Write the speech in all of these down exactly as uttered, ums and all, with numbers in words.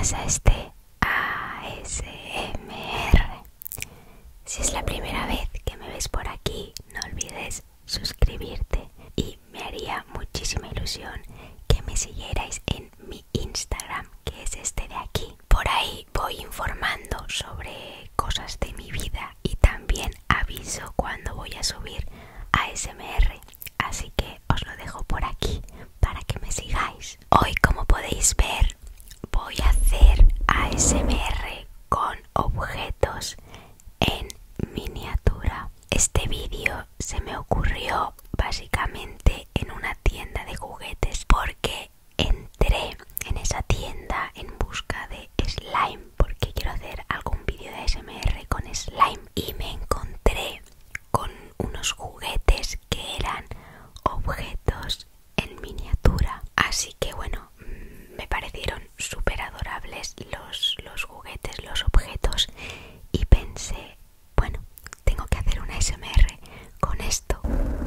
bienvenidas a este A S M R. Si es la primera vez que me ves por aquí, no olvides suscribirte y me haría muchísima ilusión que me siguierais en mi Instagram, que es este de aquí. Por ahí voy informando sobre cosas de mi vida y también aviso cuando voy a subir A S M R, así que os lo dejo por aquí para que me sigáis. Hoy, como podéis ver, voy a hacer A S M R con objetos en miniatura. Este vídeo se me ocurrió básicamente en una tienda de juguetes porque entré en esa tienda en busca de slime, porque quiero hacer algún vídeo de A S M R con slime, y me encontré con unos juguetes que eran objetos en miniatura. Así que bueno, me parecieron súper adorables los, los juguetes, los objetos, y pensé, bueno, tengo que hacer una A S M R con esto.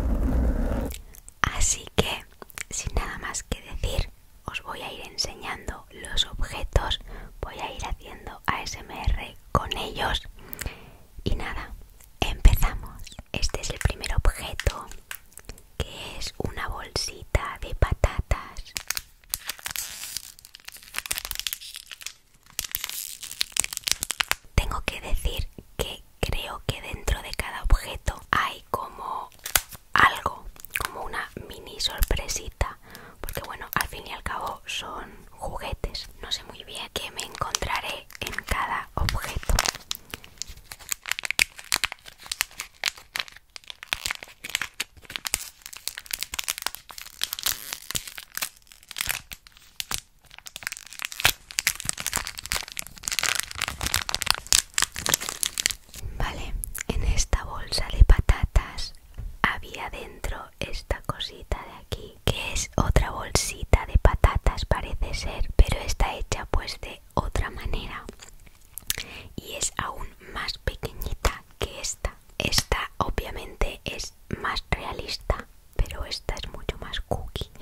Así que, sin nada más que decir, os voy a ir enseñando los objetos, voy a ir haciendo A S M R con ellos. Y nada, empezamos. Este es el primer objeto, que es una bolsita de patatas. Tengo que decir que creo que dentro de cada objeto hay como algo, como una mini sorpresita, porque bueno, al fin y al cabo son juguetes. No sé muy bien qué me encontraré en cada objeto. Vale, en esta bolsa de patatas había dentro esta cosita de aquí, que es otra bolsita de patatas, parece ser, pero está hecha pues de otra manera y es aún más pequeñita que esta. Esta obviamente es más realista, pero esta es mucho más cookie.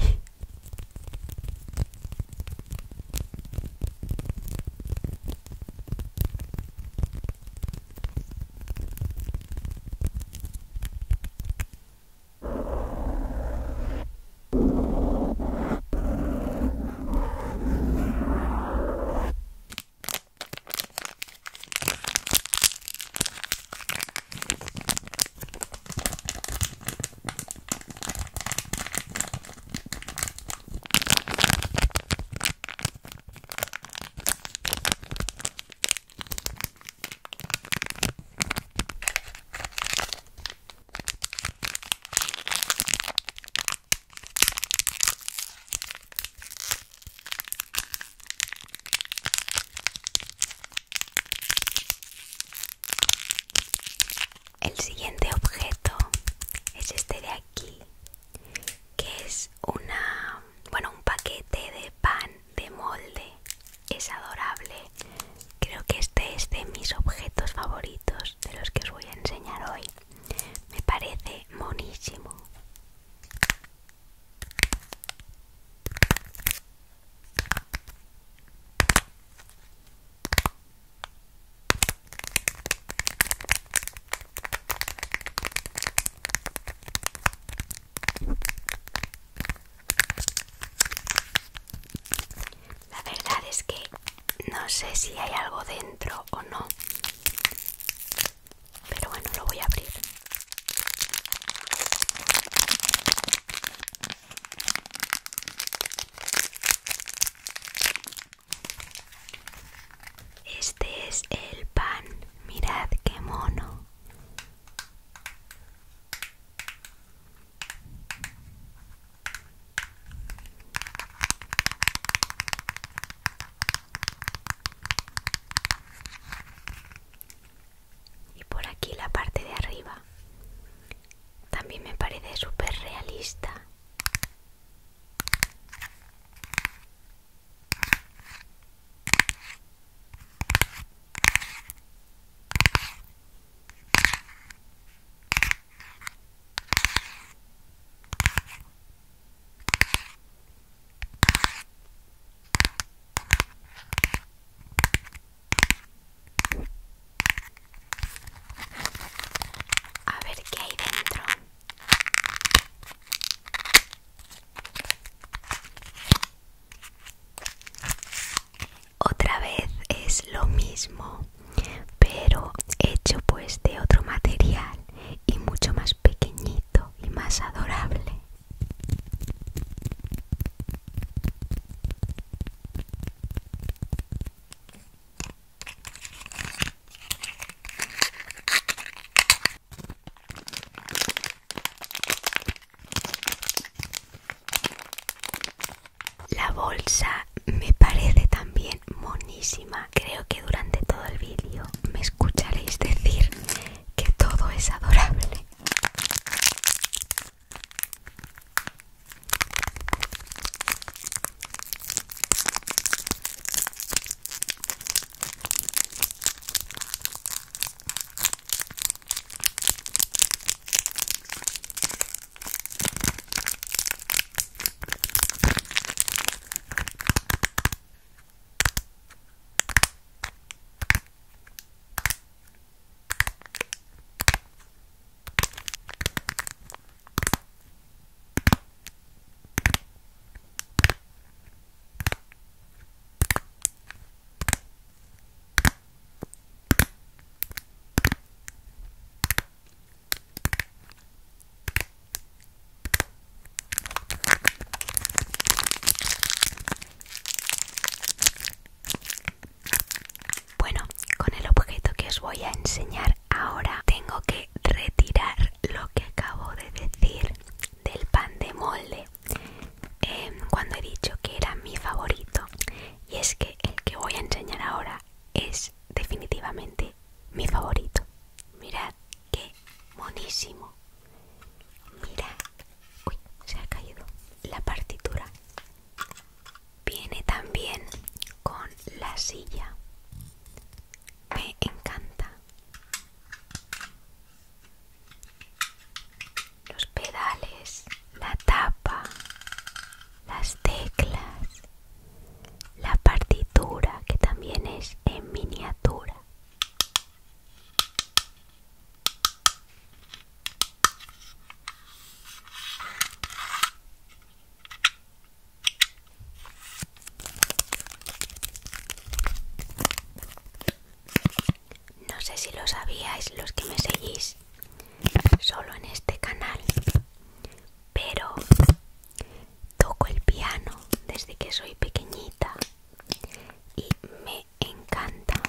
El siguiente objeto es este de aquí, que es una, bueno, un paquete de pan de molde. Es adorable. Creo que este es de mis objetos favoritos, de los que os voy a enseñar hoy. Me parece monísimo. La verdad es que no sé si hay algo dentro o no, pero bueno, lo voy a abrir. Este es el pan, mirad qué mono. mi favorito. Mirad qué monísimo. Mirad. Uy, se ha caído la partitura. Viene también con la silla. Me encanta. Los pedales, la tapa, las teclas, la partitura que también es en miniatura. No sé si lo sabíais los que me seguís solo en este canal, pero toco el piano desde que soy pequeñita y me encanta.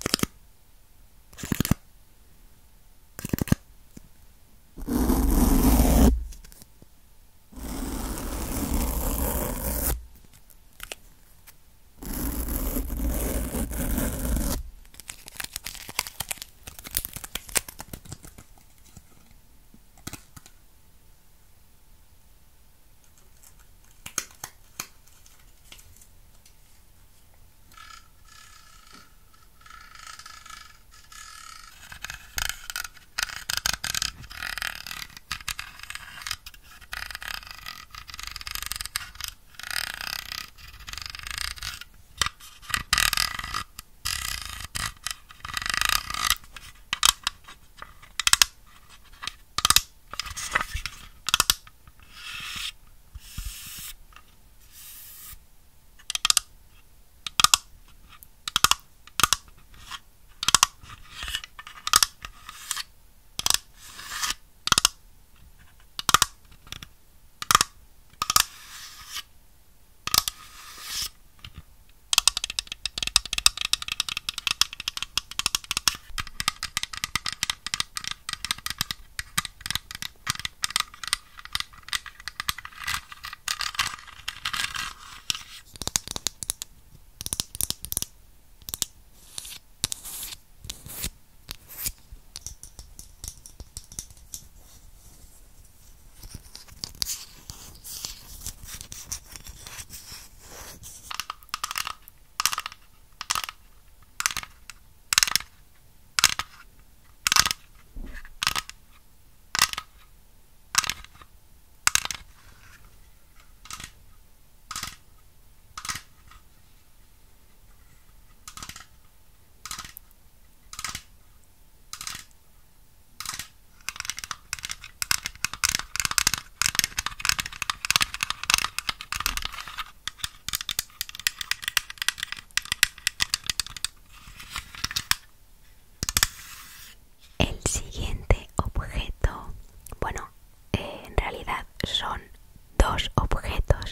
El siguiente objeto, bueno, eh, en realidad son dos objetos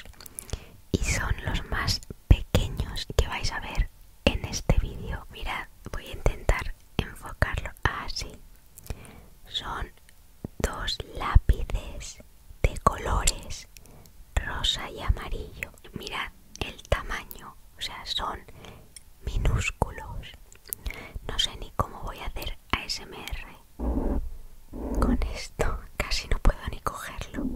y son los más pequeños que vais a ver en este vídeo. Mirad, voy a intentar enfocarlo así. Son dos lápices de colores rosa y amarillo. Mirad el tamaño, o sea, son minúsculos. No sé ni cómo voy a hacer A S M R con esto, casi no puedo ni cogerlo.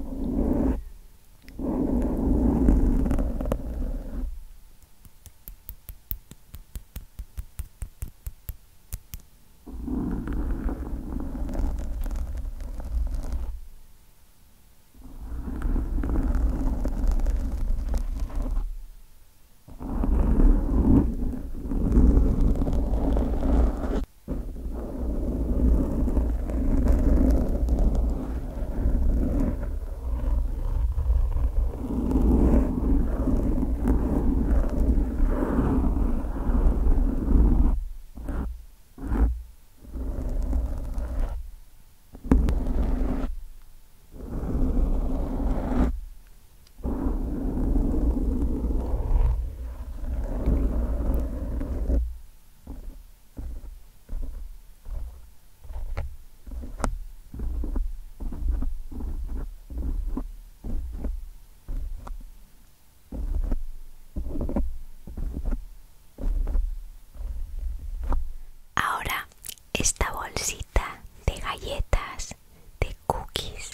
esta bolsita de galletas, de cookies.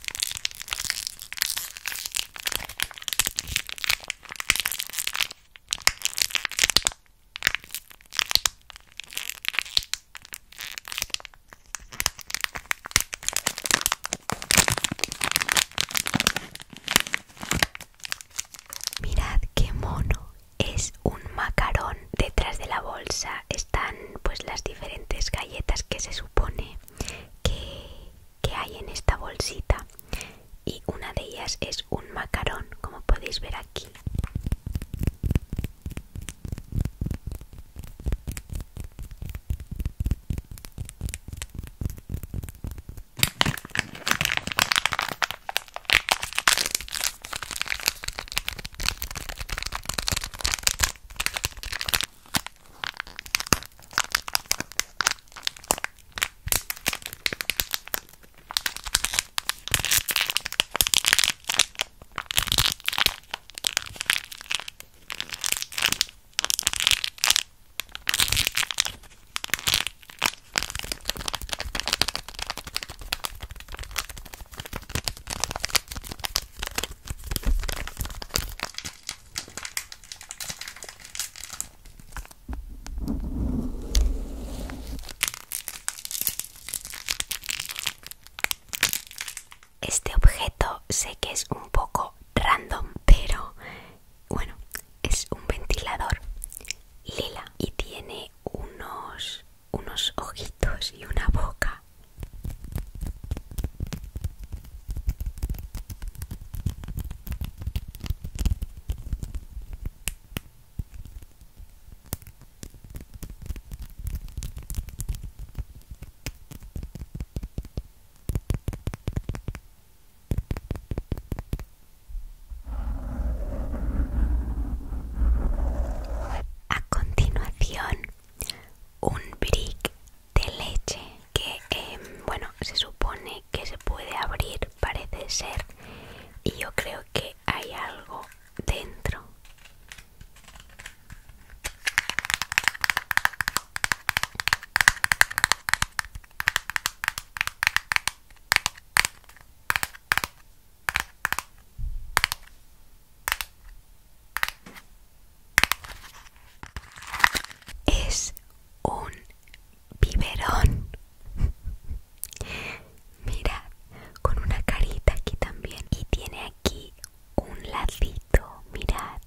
Mirad qué mono, es un macarón. Detrás de la bolsa están pues las diferentes galletas que se supone que, que hay en esta bolsita, y una de ellas es un macarón, como podéis ver aquí. Este objeto sé que es un poco random, pero bueno, es un ventilador lila y tiene unos, unos ojitos y una boca. A continuación, un brick de leche que, eh, bueno, se supone que se puede abrir, parece ser, y yo creo que hay algo dentro. Es un biberón. Mirad, con una carita aquí también, y tiene aquí un lacito, mirad.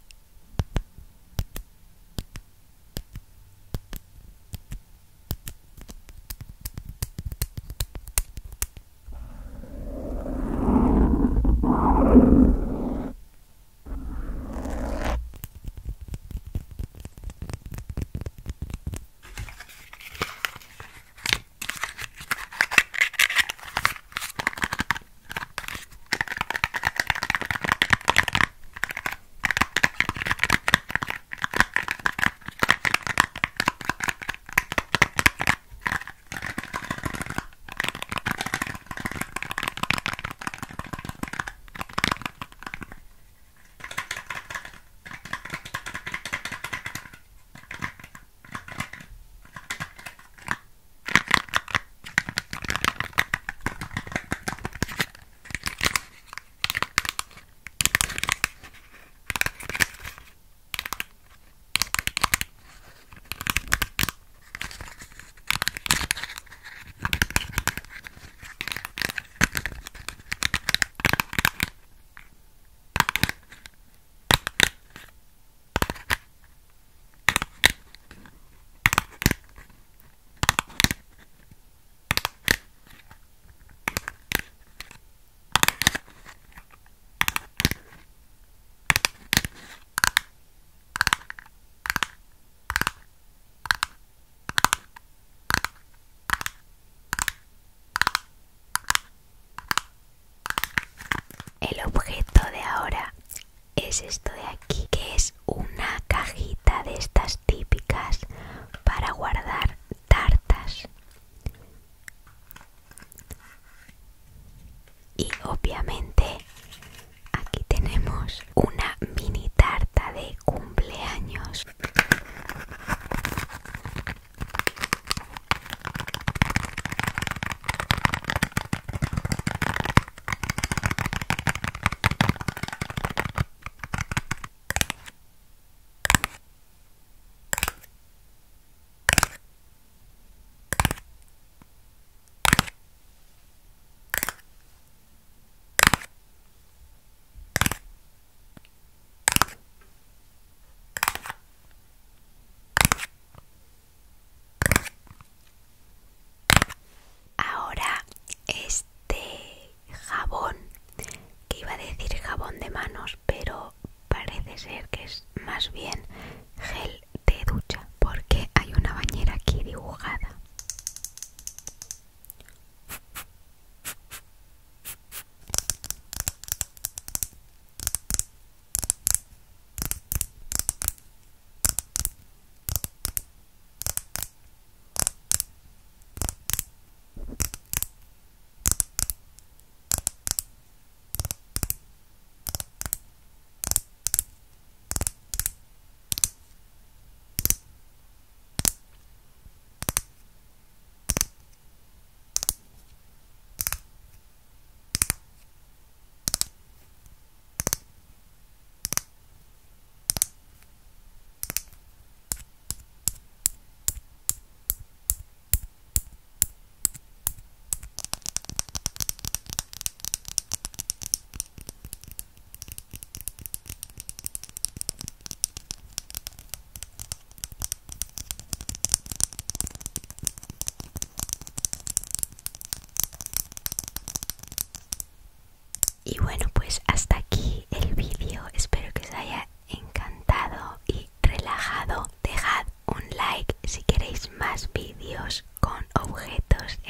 El objeto de ahora es esto de aquí, que es una cajita de estas típicas para guardar tartas. Y obviamente aquí tenemos una mini tarta de cumpleaños. vídeos con objetos